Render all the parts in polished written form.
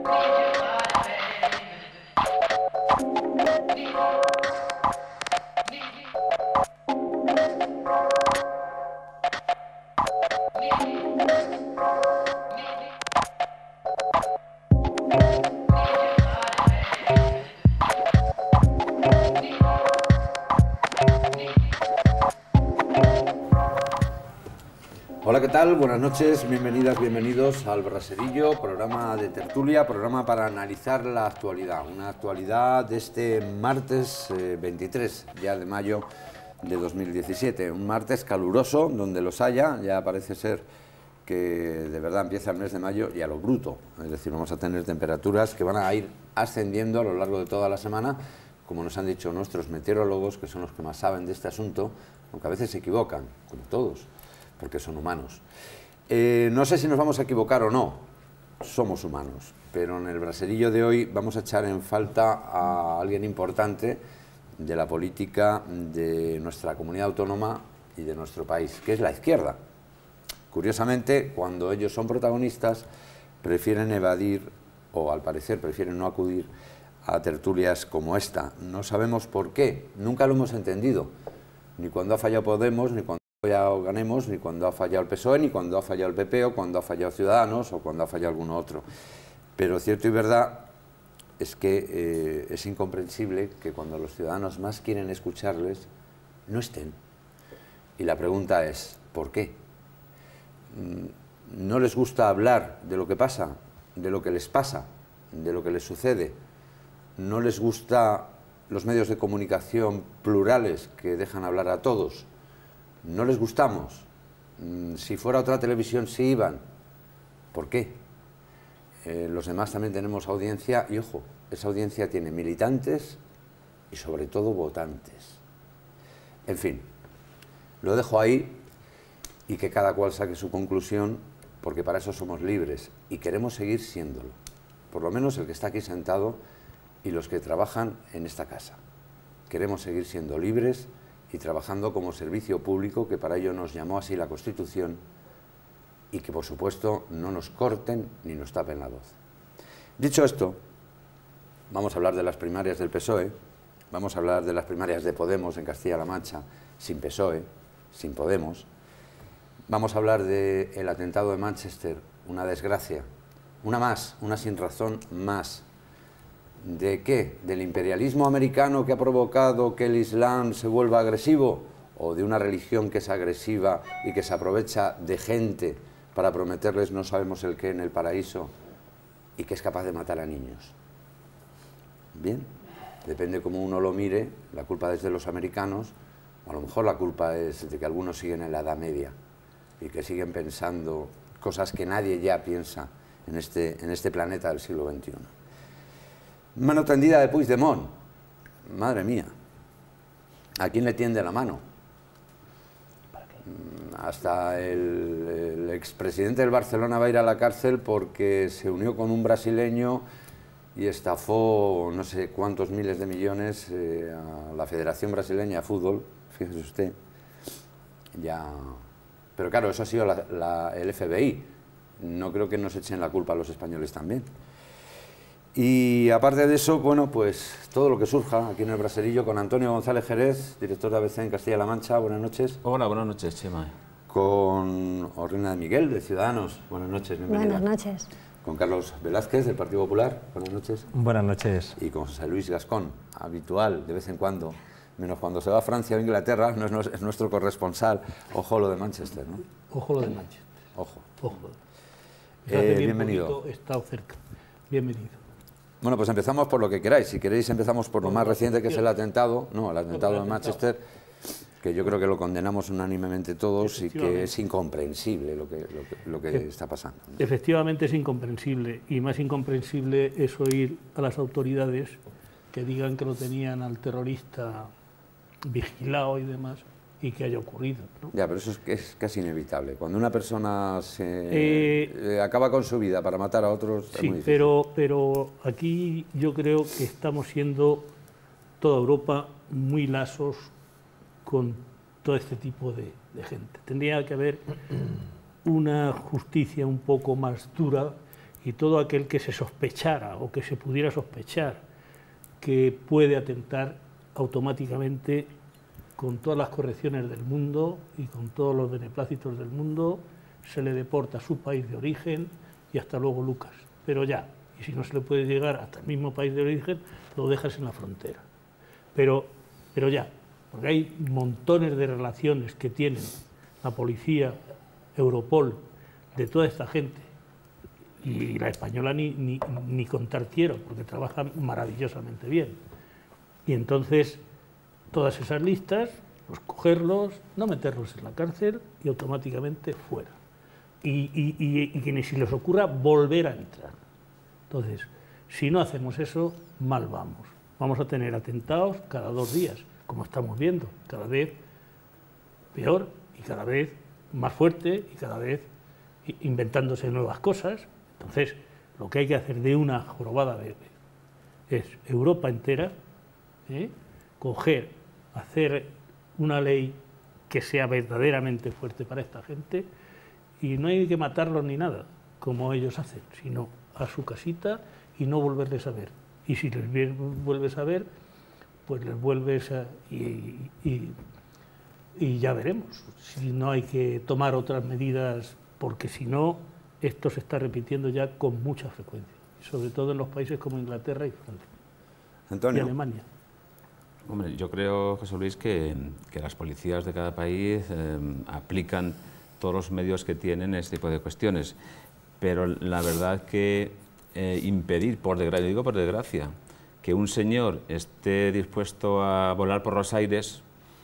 Hola, ¿qué tal? Buenas noches, bienvenidas, bienvenidos al Braserillo, programa de tertulia, programa para analizar la actualidad, una actualidad de este martes 23 ya de mayo de 2017, un martes caluroso donde los haya, ya parece ser que de verdad empieza el mes de mayo y a lo bruto, es decir, vamos a tener temperaturas que van a ir ascendiendo a lo largo de toda la semana, como nos han dicho nuestros meteorólogos, que son los que más saben de este asunto, aunque a veces se equivocan, como todos, porque son humanos. No sé si nos vamos a equivocar o no, somos humanos, pero en el Braserillo de hoy vamos a echar en falta a alguien importante de la política de nuestra comunidad autónoma y de nuestro país, que es la izquierda. Curiosamente, cuando ellos son protagonistas, prefieren evadir, o al parecer prefieren no acudir a tertulias como esta. No sabemos por qué, nunca lo hemos entendido, ni cuando ha fallado Podemos, ni cuando ganemos, ni cuando ha fallado el PSOE, ni cuando ha fallado el PP, o cuando ha fallado Ciudadanos, o cuando ha fallado alguno otro. Pero cierto y verdad es que es incomprensible que cuando los ciudadanos más quieren escucharles, no estén. Y la pregunta es, ¿por qué? ¿No les gusta hablar de lo que pasa, de lo que les pasa, de lo que les sucede? ¿No les gusta los medios de comunicación plurales que dejan hablar a todos? ¿No les gustamos? Si fuera otra televisión sí iban. ¿Por qué? Los demás también tenemos audiencia y, ojo, esa audiencia tiene militantes y sobre todo votantes. En fin, lo dejo ahí y que cada cual saque su conclusión, porque para eso somos libres y queremos seguir siéndolo. Por lo menos el que está aquí sentado y los que trabajan en esta casa. Queremos seguir siendo libres y trabajando como servicio público, que para ello nos llamó así la Constitución, y que por supuesto no nos corten ni nos tapen la voz. Dicho esto, vamos a hablar de las primarias del PSOE, vamos a hablar de las primarias de Podemos en Castilla-La Mancha, sin PSOE, sin Podemos, vamos a hablar del atentado de Manchester, una desgracia, una más, una sin razón más. ¿De qué? ¿Del imperialismo americano que ha provocado que el Islam se vuelva agresivo? ¿O de una religión que es agresiva y que se aprovecha de gente para prometerles no sabemos el qué en el paraíso y que es capaz de matar a niños? Bien, depende cómo uno lo mire, la culpa es de los americanos, o a lo mejor la culpa es de que algunos siguen en la Edad Media y que siguen pensando cosas que nadie ya piensa en este planeta del siglo XXI. Mano tendida de Puigdemont, madre mía, ¿a quién le tiende la mano? Hasta el expresidente del Barcelona va a ir a la cárcel porque se unió con un brasileño y estafó no sé cuántos miles de millones a la Federación Brasileña de Fútbol, fíjese usted, ya. Pero claro, eso ha sido el FBI, no creo que nos echen la culpa a los españoles también. Y aparte de eso, bueno, pues todo lo que surja aquí en el Braserillo con Antonio González Jerez, director de ABC en Castilla-La Mancha. Buenas noches. Hola, buenas noches, Chema. Con Orlina de Miguel, de Ciudadanos. Buenas noches, bienvenida. Buenas noches. Con Carlos Velázquez, del Partido Popular. Buenas noches. Buenas noches. Y con José Luis Gascón, habitual, de vez en cuando, menos cuando se va a Francia o Inglaterra, es nuestro corresponsal. Ojo lo de Manchester, ¿no? Ojo lo de Manchester. Ojo. Ojo. Bienvenido. He estado cerca. Bienvenido. Bueno, pues empezamos por lo que queráis. Si queréis empezamos por lo más reciente, que es el atentado, el atentado de Manchester, que yo creo que lo condenamos unánimemente todos y que es incomprensible lo que está pasando. Efectivamente es incomprensible, y más incomprensible es oír a las autoridades que digan que lo tenían al terrorista vigilado y demás, y que haya ocurrido, ¿no? Ya, pero eso es casi inevitable. Cuando una persona acaba con su vida para matar a otros, sí, es muy difícil. Pero aquí yo creo que estamos siendo, toda Europa, muy laxos con todo este tipo de gente. Tendría que haber una justicia un poco más dura y todo aquel que se sospechara o que se pudiera sospechar que puede atentar automáticamente con todas las correcciones del mundo y con todos los beneplácitos del mundo, se le deporta a su país de origen y hasta luego Lucas. Pero ya, y si no se le puede llegar hasta el mismo país de origen, lo dejas en la frontera. Pero ya, porque hay montones de relaciones que tienen la policía, Europol, de toda esta gente, y la española ni contar quiero, porque trabajan maravillosamente bien. Y entonces, todas esas listas, pues cogerlos, no meterlos en la cárcel y automáticamente fuera. Y que ni si les ocurra volver a entrar. Entonces, si no hacemos eso, mal vamos. Vamos a tener atentados cada 2 días, como estamos viendo, cada vez peor y cada vez más fuerte y cada vez inventándose nuevas cosas. Entonces, lo que hay que hacer de una jorobada vez es Europa entera, coger, hacer una ley que sea verdaderamente fuerte para esta gente, y no hay que matarlos ni nada, como ellos hacen, sino a su casita y no volverles a ver. Y si les vuelves a ver, pues les vuelves a... y ya veremos si no hay que tomar otras medidas, porque si no, esto se está repitiendo ya con mucha frecuencia, sobre todo en los países como Inglaterra y Francia. Antonio. Y Alemania. Hombre, yo creo, José Luis, que las policías de cada país aplican todos los medios que tienen este tipo de cuestiones, pero la verdad que impedir, por desgracia, digo por desgracia, que un señor esté dispuesto a volar por los aires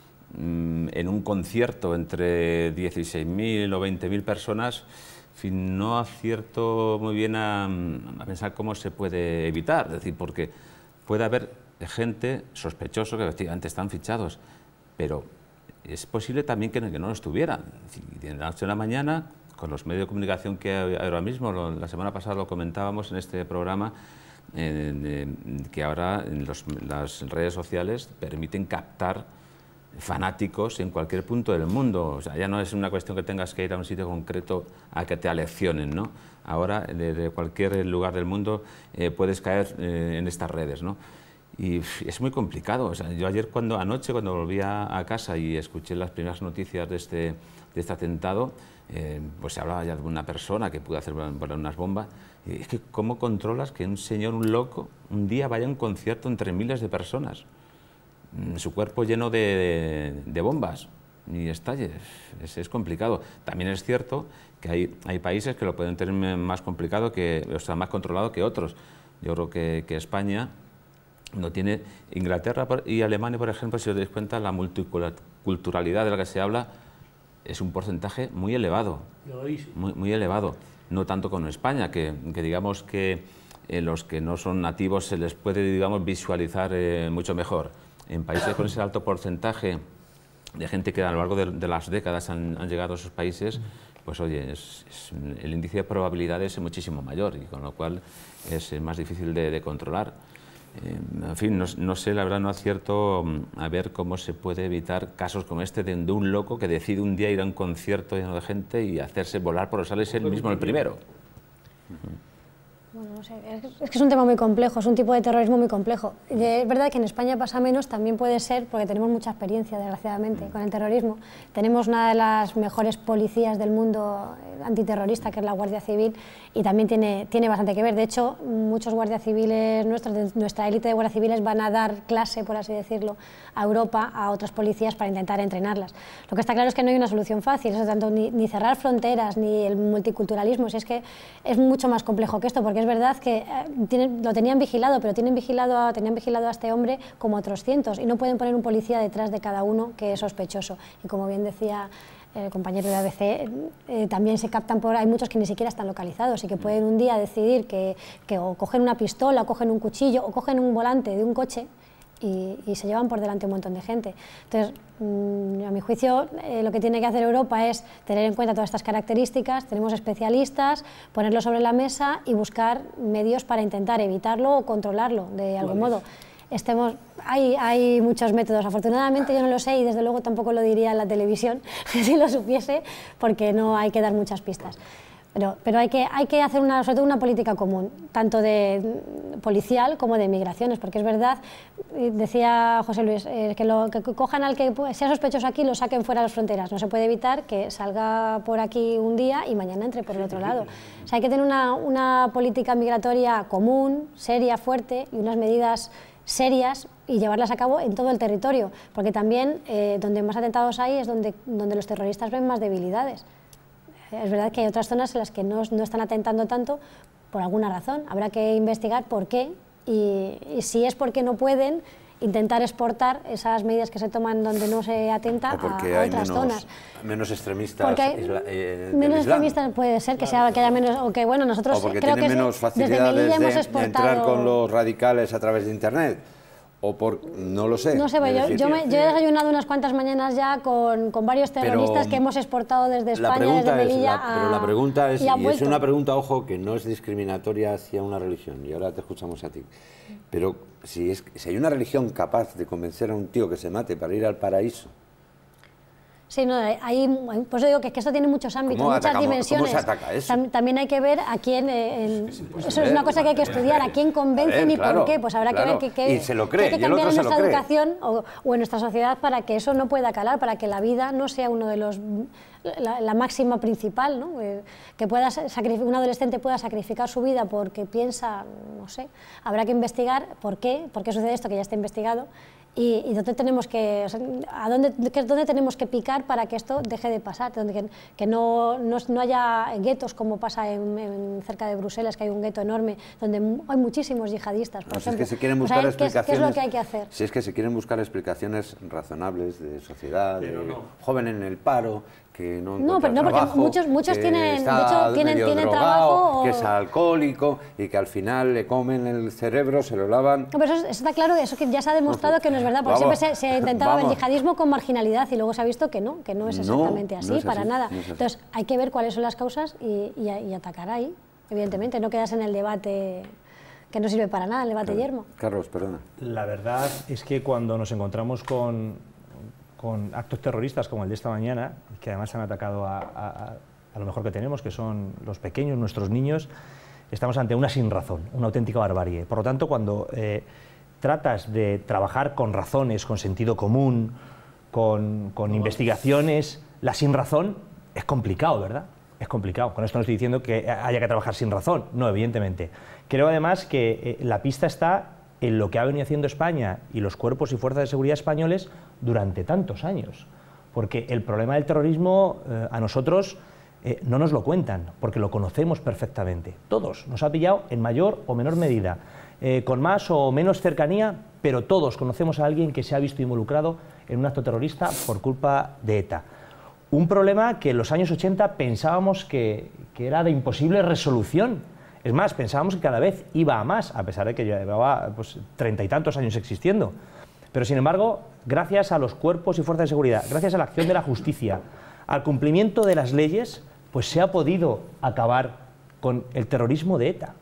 en un concierto entre 16.000 o 20.000 personas, en fin, no acierto muy bien a pensar cómo se puede evitar, es decir, porque puede haber gente sospechosa que efectivamente están fichados, pero es posible también que no lo estuvieran. De la noche a la mañana, con los medios de comunicación que hay ahora mismo, la semana pasada lo comentábamos en este programa, que ahora las redes sociales permiten captar fanáticos en cualquier punto del mundo. O sea, ya no es una cuestión que tengas que ir a un sitio concreto a que te aleccionen, ¿no? Ahora, de cualquier lugar del mundo puedes caer en estas redes, ¿no? Y es muy complicado. O sea, yo anoche cuando volví a casa y escuché las primeras noticias de este atentado, pues se hablaba ya de una persona que pudo hacer volar unas bombas. Y es que ¿cómo controlas que un señor, un loco, un día vaya a un concierto entre miles de personas? Su cuerpo lleno de bombas y estalle, es complicado. También es cierto que hay países que lo pueden tener más complicado, más controlado que otros. Yo creo que España no tiene. Inglaterra y Alemania, por ejemplo, si os dais cuenta, la multiculturalidad de la que se habla es un porcentaje muy elevado, muy elevado. No tanto como España, que digamos que los que no son nativos se les puede, digamos, visualizar mucho mejor. En países con ese alto porcentaje de gente que a lo largo de las décadas han llegado a esos países, pues oye, el índice de probabilidades es muchísimo mayor, y con lo cual es más difícil de controlar. En fin, no sé, la verdad no acierto a ver cómo se puede evitar casos como este de un loco que decide un día ir a un concierto lleno de gente y hacerse volar por los aires él mismo el primero. Bueno, no sé, es que es un tema muy complejo, es un tipo de terrorismo muy complejo. Y es verdad que en España pasa menos, también puede ser porque tenemos mucha experiencia, desgraciadamente, con el terrorismo. Tenemos una de las mejores policías del mundo antiterrorista, que es la Guardia Civil, y también tiene bastante que ver. De hecho, muchos guardias civiles nuestros, de nuestra élite de guardias civiles, van a dar clase, por así decirlo, a Europa, a otras policías para intentar entrenarlas. Lo que está claro es que no hay una solución fácil, eso, tanto ni cerrar fronteras, ni el multiculturalismo, si es que es mucho más complejo que esto, porque es verdad que lo tenían vigilado, pero tenían vigilado a este hombre como otros cientos, y no pueden poner un policía detrás de cada uno que es sospechoso. Y como bien decía el compañero de ABC, también se captan hay muchos que ni siquiera están localizados y que pueden un día decidir que o cogen una pistola, o cogen un cuchillo, o cogen un volante de un coche y se llevan por delante un montón de gente. Entonces, a mi juicio, lo que tiene que hacer Europa es tener en cuenta todas estas características, tenemos especialistas, ponerlo sobre la mesa y buscar medios para intentar evitarlo o controlarlo de algún modo. Hay muchos métodos, afortunadamente yo no lo sé y desde luego tampoco lo diría en la televisión, si lo supiese, porque no hay que dar muchas pistas. Pero hay que hacer sobre todo una política común, tanto de policial como de migraciones, porque es verdad, decía José Luis, que cojan al que sea sospechoso aquí y lo saquen fuera de las fronteras. No se puede evitar que salga por aquí un día y mañana entre por el otro lado. O sea, hay que tener una política migratoria común, seria, fuerte y unas medidas serias y llevarlas a cabo en todo el territorio, porque también donde más atentados hay es donde los terroristas ven más debilidades. Es verdad que hay otras zonas en las que no están atentando tanto por alguna razón. Habrá que investigar por qué y si es porque no pueden, intentar exportar esas medidas que se toman donde no se atenta a otras zonas. Menos extremistas. Porque menos extremistas puede ser que haya menos, o que bueno, nosotros o porque creo tienen que menos facilidades de entrar con los radicales a través de Internet. O no lo sé. No sé, yo he desayunado unas cuantas mañanas ya con varios terroristas que hemos exportado desde España, desde Melilla Pero la pregunta es, y es una pregunta, ojo, que no es discriminatoria hacia una religión, y ahora te escuchamos a ti, pero si hay una religión capaz de convencer a un tío que se mate para ir al paraíso. Sí, no, pues yo digo que esto tiene muchos ámbitos, muchas dimensiones. ¿Cómo se ataca eso? También hay que ver a quién, eso es una cosa que hay que estudiar, a quién convencen y por qué. Pues habrá que ver qué hay que cambiar en nuestra educación o en nuestra sociedad para que eso no pueda calar, para que la vida no sea uno de los la máxima principal, ¿no? Que un adolescente pueda sacrificar su vida porque piensa, no sé, habrá que investigar por qué sucede esto, que ya está investigado. Y dónde tenemos dónde tenemos que picar para que esto deje de pasar, que no haya guetos como pasa cerca de Bruselas, que hay un gueto enorme donde hay muchísimos yihadistas, por ejemplo. Es que se quieren buscar explicaciones. ¿Qué es lo que hay que hacer? Si es que se quieren buscar explicaciones razonables de sociedad, joven en el paro, que no encuentra trabajo, porque muchos tienen drogado, trabajo que es alcohólico y que al final le comen el cerebro, se lo lavan. No, pero eso está claro, eso que ya se ha demostrado que no es verdad, porque siempre se ha intentado el yihadismo con marginalidad y luego se ha visto que no es exactamente así, para nada. Entonces hay que ver cuáles son las causas y atacar ahí, evidentemente, no quedas en el debate que no sirve para nada, el debate yermo. Carlos, perdona. La verdad es que cuando nos encontramos con actos terroristas como el de esta mañana, que además han atacado a lo mejor que tenemos, que son los pequeños, nuestros niños, estamos ante una sinrazón, una auténtica barbarie. Por lo tanto, cuando tratas de trabajar con razones, con sentido común, con investigaciones, la sinrazón es complicado, ¿verdad? Es complicado. Con esto no estoy diciendo que haya que trabajar sin razón, no, evidentemente. Creo además que la pista está en lo que ha venido haciendo España y los cuerpos y fuerzas de seguridad españoles durante tantos años. Porque el problema del terrorismo a nosotros no nos lo cuentan, porque lo conocemos perfectamente. Todos, nos ha pillado en mayor o menor medida, con más o menos cercanía, pero todos conocemos a alguien que se ha visto involucrado en un acto terrorista por culpa de ETA. Un problema que en los años 80 pensábamos que era de imposible resolución. Es más, pensábamos que cada vez iba a más, a pesar de que llevaba 30 y tantos años existiendo. Pero, sin embargo, gracias a los cuerpos y fuerzas de seguridad, gracias a la acción de la justicia, al cumplimiento de las leyes, pues se ha podido acabar con el terrorismo de ETA.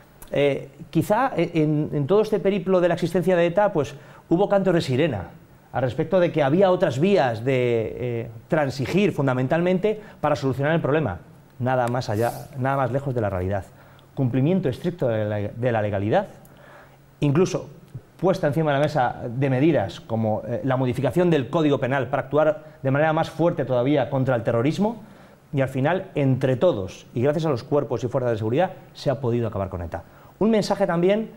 Quizá en todo este periplo de la existencia de ETA, pues hubo cantos de sirena al respecto de que había otras vías de transigir fundamentalmente para solucionar el problema. Nada más allá, nada más lejos de la realidad. Cumplimiento estricto de la legalidad, incluso puesta encima de la mesa de medidas como la modificación del Código Penal para actuar de manera más fuerte todavía contra el terrorismo, y al final, entre todos y gracias a los cuerpos y fuerzas de seguridad, se ha podido acabar con ETA. Un mensaje también,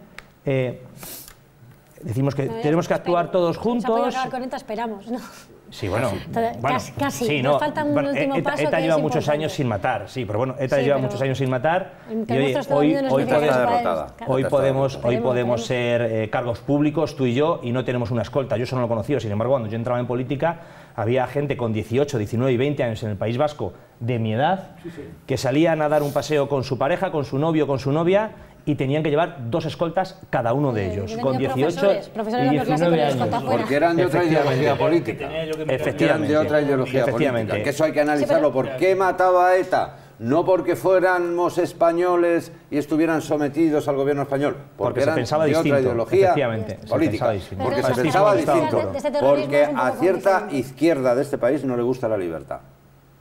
decimos que tenemos que actuar todos juntos. Se ha podido acabar con ETA, esperamos, ¿no? Sí, bueno, casi. Sí, nos falta un último paso. ETA lleva muchos años sin matar, sí, pero bueno, ETA lleva muchos años sin matar. Y hoy podemos ser cargos públicos, tú y yo, y no tenemos una escolta. Yo eso no lo he conocido, sin embargo, cuando yo entraba en política, había gente con 18, 19 y 20 años en el País Vasco, de mi edad, que salían a dar un paseo con su pareja, con su novio, con su novia, y tenían que llevar 2 escoltas cada uno de ellos, con 18 y 19 años. Porque eran de otra ideología política. Efectivamente. De otra ideología política. Que eso hay que analizarlo. ¿Por qué mataba a ETA? No porque fuéramos españoles y estuvieran sometidos al gobierno español, porque se pensaba de distinto, otra ideología política. Porque se pensaba distinto. Porque a cierta izquierda de este país no le gusta la libertad.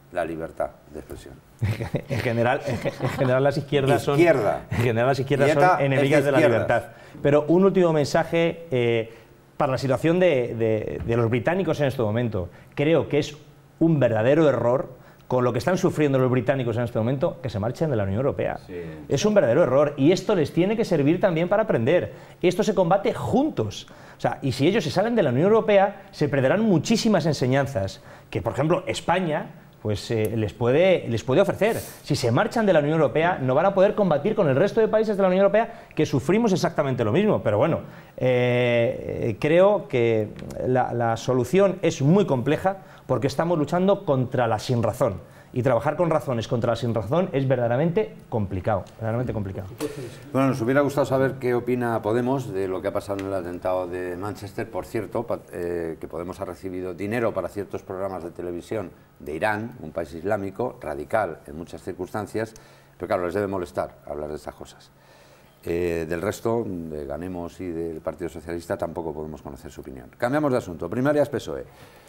la libertad de expresión. En general las izquierdas son Dieta enemigas de la izquierdas. libertad. Pero un último mensaje para la situación de los británicos en este momento. Creo que es un verdadero error, con lo que están sufriendo los británicos en este momento, que se marchen de la Unión Europea. Sí. Es un verdadero error y esto les tiene que servir también para aprender. Esto se combate juntos. O sea, y si ellos se salen de la Unión Europea, se perderán muchísimas enseñanzas que, por ejemplo, España pues les puede ofrecer. Si se marchan de la Unión Europea, no van a poder combatir con el resto de países de la Unión Europea que sufrimos exactamente lo mismo. Pero bueno, creo que la solución es muy compleja porque estamos luchando contra la sinrazón. Y trabajar con razones contra la sinrazón es verdaderamente complicado, Bueno, nos hubiera gustado saber qué opina Podemos de lo que ha pasado en el atentado de Manchester. Por cierto, que Podemos ha recibido dinero para ciertos programas de televisión de Irán, un país islámico, radical en muchas circunstancias, pero claro, les debe molestar hablar de estas cosas. Del resto, de Ganemos y del Partido Socialista, tampoco podemos conocer su opinión. Cambiamos de asunto. Primarias PSOE.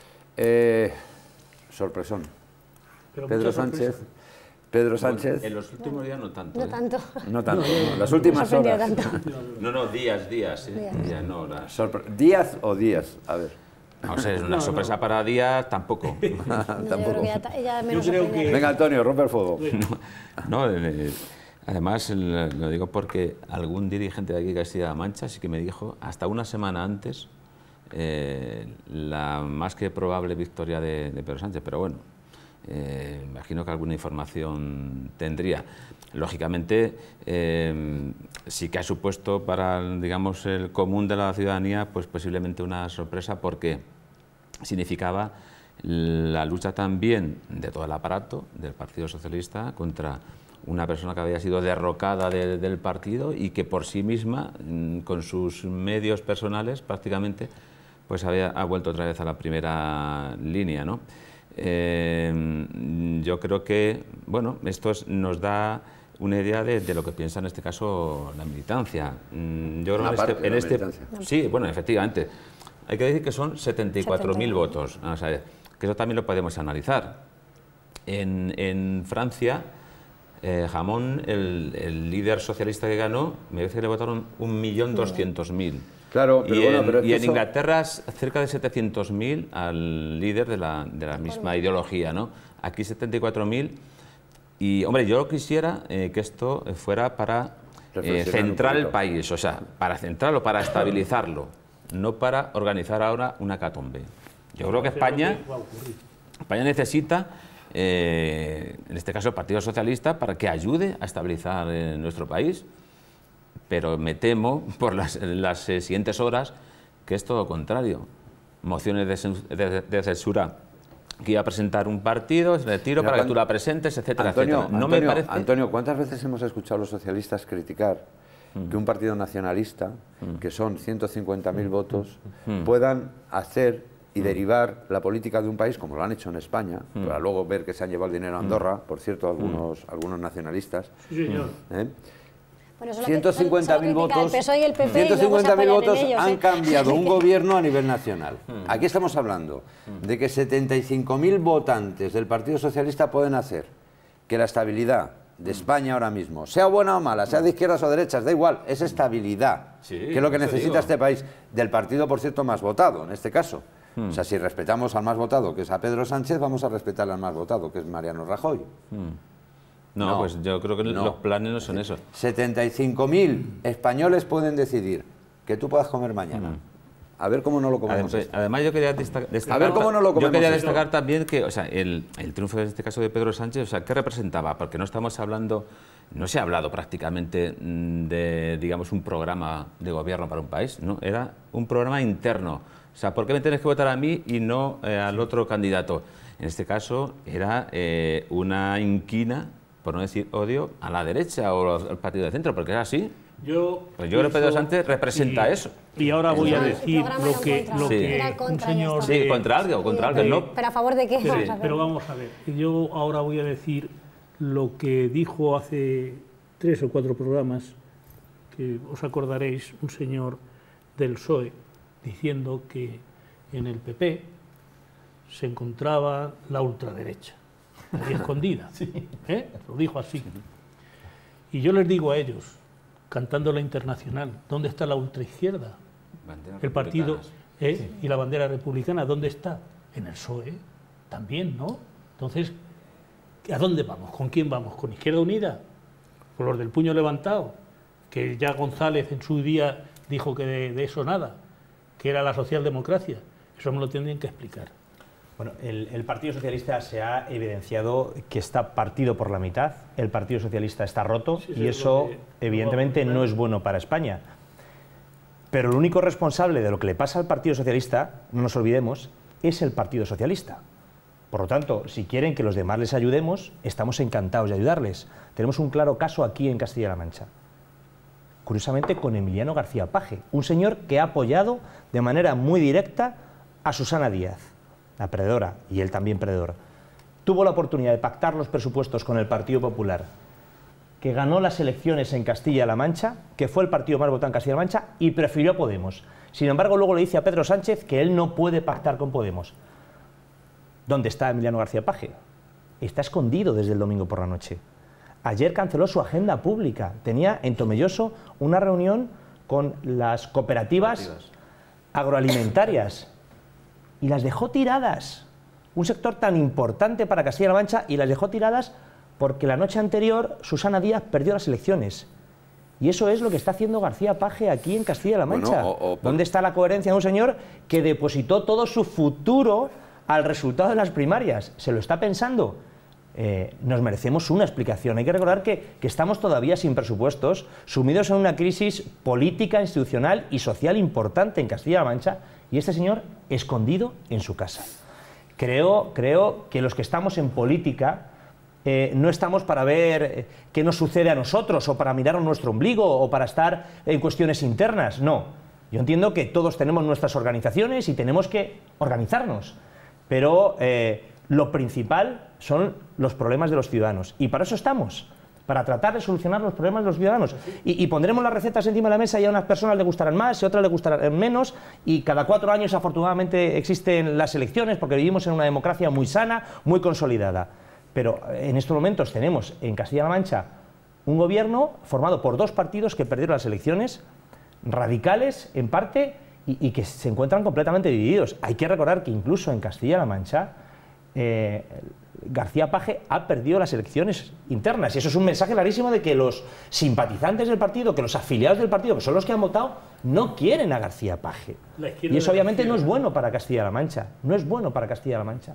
Sorpresón. Pedro Sánchez. En los últimos días no tanto. No tanto. No tanto, las últimas horas. Tanto. No, días. Días, no horas. ¿Díaz o Díaz? A ver. O sea, es una sorpresa para Díaz, tampoco. Tampoco. Yo creo que... Venga, Antonio, rompe el fuego. Además, lo digo porque algún dirigente de aquí de Castilla-La Mancha sí que me dijo, hasta una semana antes, la más que probable victoria de Pedro Sánchez, pero bueno, imagino que alguna información tendría. Lógicamente, sí que ha supuesto para, digamos, el común de la ciudadanía, pues posiblemente una sorpresa, porque significaba la lucha también de todo el aparato del Partido Socialista contra una persona que había sido derrocada del partido y que por sí misma, con sus medios personales prácticamente, pues ha vuelto otra vez a la primera línea, ¿no? Yo creo que, bueno, esto nos da una idea de lo que piensa en este caso la militancia. Yo creo sí, bueno, efectivamente. Hay que decir que son 74.000 votos. O sea, que eso también lo podemos analizar. En Francia, Hamon, el líder socialista que ganó, me parece que le votaron 1.200.000. Claro, pero y en Inglaterra cerca de 700.000 al líder de la misma ideología, ¿no? Aquí 74.000. Y, hombre, yo quisiera que esto fuera para centrar el país, o sea, para centrarlo, para estabilizarlo, no para organizar ahora una hecatombe. Yo creo que España necesita, en este caso el Partido Socialista, para que ayude a estabilizar nuestro país. Pero me temo, por las siguientes horas, que es todo lo contrario. Mociones de censura que iba a presentar un partido, se retiro para que tú la presentes, etcétera, etcétera. Antonio, ¿cuántas veces hemos escuchado a los socialistas criticar que un partido nacionalista, que son 150.000 votos, puedan hacer y derivar la política de un país, como lo han hecho en España, para luego ver que se han llevado el dinero a Andorra, por cierto, algunos nacionalistas? Sí, señor. 150.000 votos, el PSOE y el PP, 150.000 votos han ellos, cambiado un gobierno a nivel nacional. Aquí estamos hablando de que 75.000 votantes del Partido Socialista pueden hacer que la estabilidad de España ahora mismo, sea buena o mala, sea de izquierdas o derechas, da igual, es estabilidad, que es lo que necesita este país, del partido, por cierto, más votado, en este caso. O sea, si respetamos al más votado, que es a Pedro Sánchez, vamos a respetar al más votado, que es Mariano Rajoy. No, pues yo creo que los planes no son eso. 75.000 españoles pueden decidir que tú puedas comer mañana. A ver cómo no lo comemos. Además, yo quería destacar, a ver cómo no lo comemos. Yo quería destacar también que, o sea, el triunfo en este caso de Pedro Sánchez, o sea, ¿qué representaba? Porque no estamos hablando, no se ha hablado prácticamente de, digamos, un programa de gobierno para un país, ¿no? Era un programa interno. O sea, ¿por qué me tienes que votar a mí y no al otro candidato? En este caso era una inquina, por no decir odio, a la derecha o al partido de centro, porque es así. Yo creo que Pedro Sánchez representa eso. Y ahora voy a decir lo que un señor... Sí, contra algo, no. ¿Pero a favor de qué? Sí, pero vamos a ver. Yo ahora voy a decir lo que dijo hace 3 o 4 programas, que os acordaréis, un señor del PSOE, diciendo que en el PP se encontraba la ultraderecha. y escondida. Lo dijo así. Y yo les digo a ellos, cantando la Internacional, ¿dónde está la ultraizquierda? El partido y la bandera republicana, ¿dónde está? En el PSOE también, ¿no? Entonces, ¿a dónde vamos? ¿Con quién vamos? ¿Con Izquierda Unida? ¿Con los del puño levantado? Que ya González en su día dijo que de eso nada, que era la socialdemocracia. Eso me lo tendrían que explicar. Bueno, el Partido Socialista se ha evidenciado que está partido por la mitad, el Partido Socialista está roto y eso evidentemente no es bueno para España. Pero el único responsable de lo que le pasa al Partido Socialista, no nos olvidemos, es el Partido Socialista. Por lo tanto, si quieren que los demás les ayudemos, estamos encantados de ayudarles. Tenemos un claro caso aquí en Castilla-La Mancha. Curiosamente con Emiliano García Paje, un señor que ha apoyado de manera muy directa a Susana Díaz, la perdedora, y él también perdedor. Tuvo la oportunidad de pactar los presupuestos con el Partido Popular, que ganó las elecciones en Castilla-La Mancha, que fue el partido más votado en Castilla-La Mancha, y prefirió a Podemos. Sin embargo, luego le dice a Pedro Sánchez que él no puede pactar con Podemos. ¿Dónde está Emiliano García Paje? Está escondido desde el domingo por la noche. Ayer canceló su agenda pública. Tenía en Tomelloso una reunión con las cooperativas agroalimentarias y las dejó tiradas. Un sector tan importante para Castilla-La Mancha y las dejó tiradas porque la noche anterior Susana Díaz perdió las elecciones. Y eso es lo que está haciendo García Paje aquí en Castilla-La Mancha. ¿Dónde está la coherencia de un señor que depositó todo su futuro al resultado de las primarias? ¿Se lo está pensando? Nos merecemos una explicación. Hay que recordar que estamos todavía sin presupuestos, sumidos en una crisis política, institucional y social importante en Castilla-La Mancha, y este señor escondido en su casa. Creo que los que estamos en política no estamos para ver qué nos sucede a nosotros o para mirar a nuestro ombligo o para estar en cuestiones internas. No, yo entiendo que todos tenemos nuestras organizaciones y tenemos que organizarnos, pero lo principal son los problemas de los ciudadanos y para eso estamos, para tratar de solucionar los problemas de los ciudadanos. Y pondremos las recetas encima de la mesa y a unas personas les gustarán más y a otras les gustarán menos, y cada 4 años afortunadamente existen las elecciones porque vivimos en una democracia muy sana, muy consolidada. Pero en estos momentos tenemos en Castilla-La Mancha un gobierno formado por 2 partidos que perdieron las elecciones, radicales en parte, y que se encuentran completamente divididos. Hay que recordar que incluso en Castilla-La Mancha García Paje ha perdido las elecciones internas, y eso es un mensaje clarísimo de que los simpatizantes del partido, que los afiliados del partido, que son los que han votado, no quieren a García Paje. Y eso obviamente no es bueno para Castilla-La Mancha, no es bueno para Castilla-La Mancha.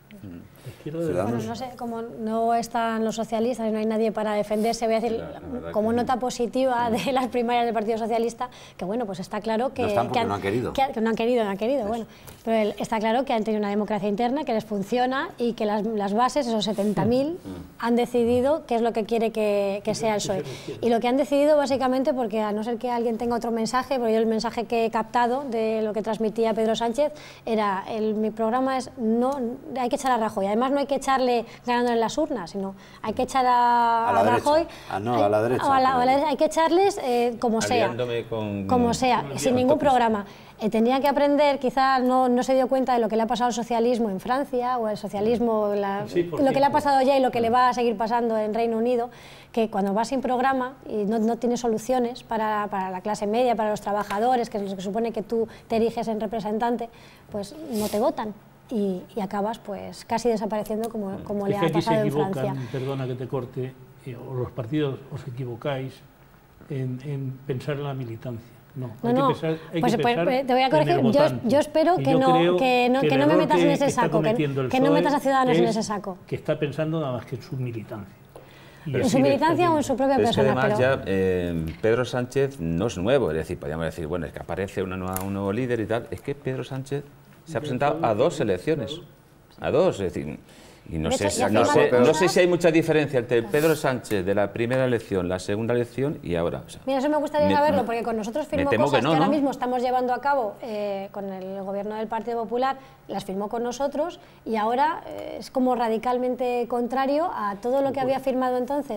Bueno, no sé, como no están los socialistas y no hay nadie para defenderse, voy a decir como nota positiva de las primarias del Partido Socialista, que bueno, pues está claro que... No están porque no han querido. Que no han querido, bueno. Pero está claro que han tenido una democracia interna, que les funciona y que las bases, esos 70.000, han decidido qué es lo que quiere que sea el PSOE. Y lo que han decidido básicamente, porque a no ser que alguien tenga otro mensaje, porque yo el mensaje que he captado de lo que transmitía Pedro Sánchez era, mi programa es, no hay que echar a Rajoy, además no hay que echarle ganándole en las urnas, sino hay que echar a Rajoy, a la derecha, hay que echarles como sea, sin ningún programa. Tendría que aprender, quizá no se dio cuenta de lo que le ha pasado al socialismo en Francia o al socialismo, lo que le ha pasado ya y lo que le va a seguir pasando en Reino Unido, que cuando vas sin programa y no tienes soluciones para la clase media, para los trabajadores, que es lo que supone que tú te eriges en representante, pues no te votan. Y acabas pues casi desapareciendo como le ha pasado en Francia. Perdona que te corte, los partidos os equivocáis en pensar en la militancia. No, hay que pensar te voy a corregir. Yo espero que no me metas en ese saco, que no metas a Ciudadanos en ese saco. Que está pensando nada más que en su militancia. En su militancia o en su propia persona. Además, ya Pedro Sánchez no es nuevo, es decir, podríamos decir, bueno, es que aparece un nuevo líder y tal. Es que Pedro Sánchez se ha presentado a 2 elecciones, a 2, es decir, y no sé si hay mucha diferencia entre Pedro Sánchez de la primera elección, la segunda elección y ahora. O sea, mira, eso me gustaría saberlo, porque con nosotros firmó cosas que ahora mismo estamos llevando a cabo con el gobierno del Partido Popular, las firmó con nosotros y ahora es como radicalmente contrario a todo lo que había firmado entonces.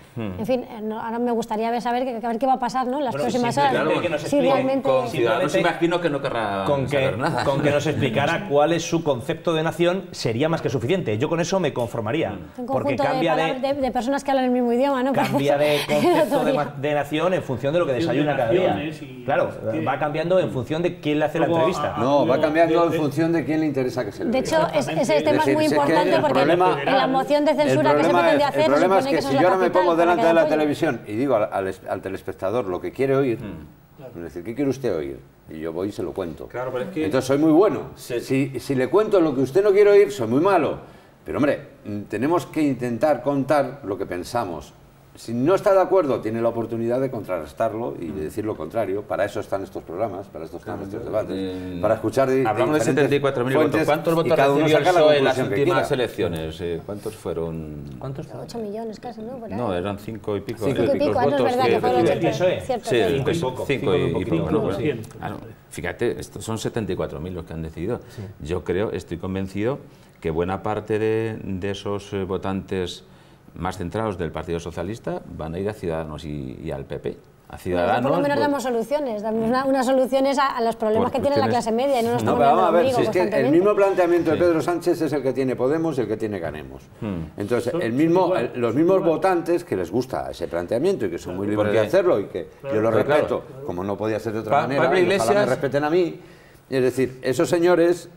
En fin, ahora me gustaría saber qué va a pasar, ¿no?, en las próximas horas. Claro, que nos Si explique realmente... Con Ciudadanos imagino que no querrá saber nada. Con que nos explicara cuál es su concepto de nación sería más que suficiente. Yo con eso me conformaría. Un Porque conjunto cambia de personas que hablan el mismo idioma, ¿no? cambia de concepto de nación en función de lo que desayuna cada día. Claro, va cambiando en función de quién le hace la entrevista. No, va cambiando en función de quién le interesa que se le De diga. hecho, ese tema es muy Es decir, si es que importante el porque problema- en la moción de censura que se pretende hacer... El problema es supone que eso si es yo la ahora me capital pongo para delante que de la apoye. televisión y digo al telespectador lo que quiere oír, es decir, ¿qué quiere usted oír? Y yo voy y se lo cuento. Claro, pero es que... Entonces soy muy bueno. Sí. Si le cuento lo que usted no quiere oír, soy muy malo. Pero hombre, tenemos que intentar contar lo que pensamos. Si no está de acuerdo, tiene la oportunidad de contrarrestarlo y de decir lo contrario. Para eso están estos programas, para eso están estos debates, para escuchar Hablamos de 74.000 votos. ¿Cuántos votos recibió el PSOE en las últimas elecciones? ¿Cuántos fueron? ¿Cuántos? 8 millones casi, ¿no? Por ahí. No, eran 5 y pico. 5 y pico, los no es votos verdad que fueron el 80. PSOE. Cierto, Sí, cierto. Cinco y poco, 5 y cinco y pico. poco, ¿no? sí. Claro, fíjate, estos son 74.000 los que han decidido. Yo creo, estoy convencido que buena parte de esos votantes más centrados del Partido Socialista van a ir a Ciudadanos y al PP. A Ciudadanos... Por lo menos damos soluciones unas soluciones a los problemas que tiene la clase media y no nos No, estamos pero vamos a ver, dando si es que el constantemente. mismo planteamiento de Pedro Sánchez es el que tiene Podemos y el que tiene Ganemos. Entonces, los mismos votantes que les gusta ese planteamiento y que son muy libres de hacerlo y que yo lo respeto, como no podía ser de otra manera, Pablo y ojalá Iglesias... me respeten a mí. Es decir, esos señores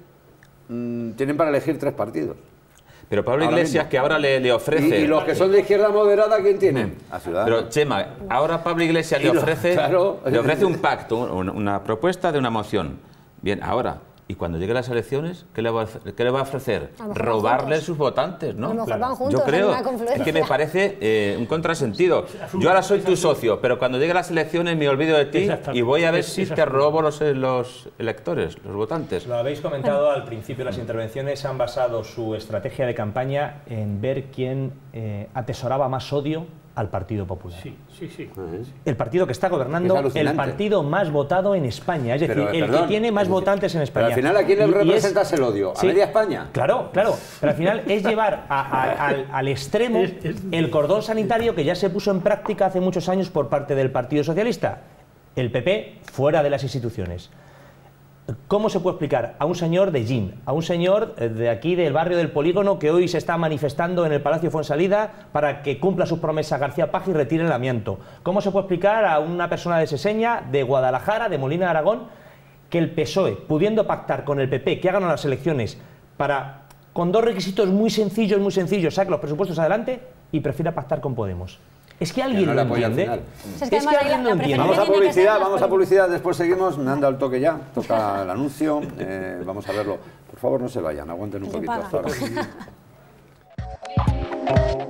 tienen para elegir 3 partidos. Pero Pablo Ahora Iglesias, mismo. que ahora le ofrece... Y los que son de izquierda moderada, ¿quién tienen? A Ciudadanos. Pero, Chema, ahora Pablo Iglesias le ofrece un pacto, una propuesta de una moción. Bien, ahora, y cuando lleguen las elecciones, ¿qué le va a ofrecer? A lo mejor Robarle juntos. sus votantes, ¿no? A lo mejor van juntos, Yo creo, en una confluencia. es que me parece un contrasentido. Yo ahora soy tu socio, pero cuando lleguen las elecciones me olvido de ti y voy a ver si te robo los electores, los votantes. Lo habéis comentado al principio, las intervenciones han basado su estrategia de campaña en ver quién atesoraba más odio al Partido Popular. Sí. El partido que está gobernando, Es alucinante. el partido más votado en España, es decir, Pero, el perdón, que tiene más es decir, votantes en España. Pero al final, ¿a quién le Y representas el odio? ¿A Sí. media España? Claro, pero al final es llevar al extremo el cordón sanitario que ya se puso en práctica hace muchos años por parte del Partido Socialista. El PP fuera de las instituciones. ¿Cómo se puede explicar a un señor de Gin, a un señor de aquí del barrio del Polígono que hoy se está manifestando en el Palacio Fuensalida para que cumpla sus promesas García Page y retire el amianto? ¿Cómo se puede explicar a una persona de Seseña, de Guadalajara, de Molina de Aragón, que el PSOE, pudiendo pactar con el PP, que ha ganado las elecciones, con 2 requisitos muy sencillos, saque los presupuestos adelante y prefiera pactar con Podemos? Es que alguien no lo le apoya al entiende. final. Es que además alguien la lo entiende. Vamos a preferencia tiene que ser publicidad, las vamos a publicidad, después seguimos. Me han dado el toque ya, toca el anuncio, vamos a verlo. Por favor, no se vayan, aguanten un Que se poquito paga. hasta ahora.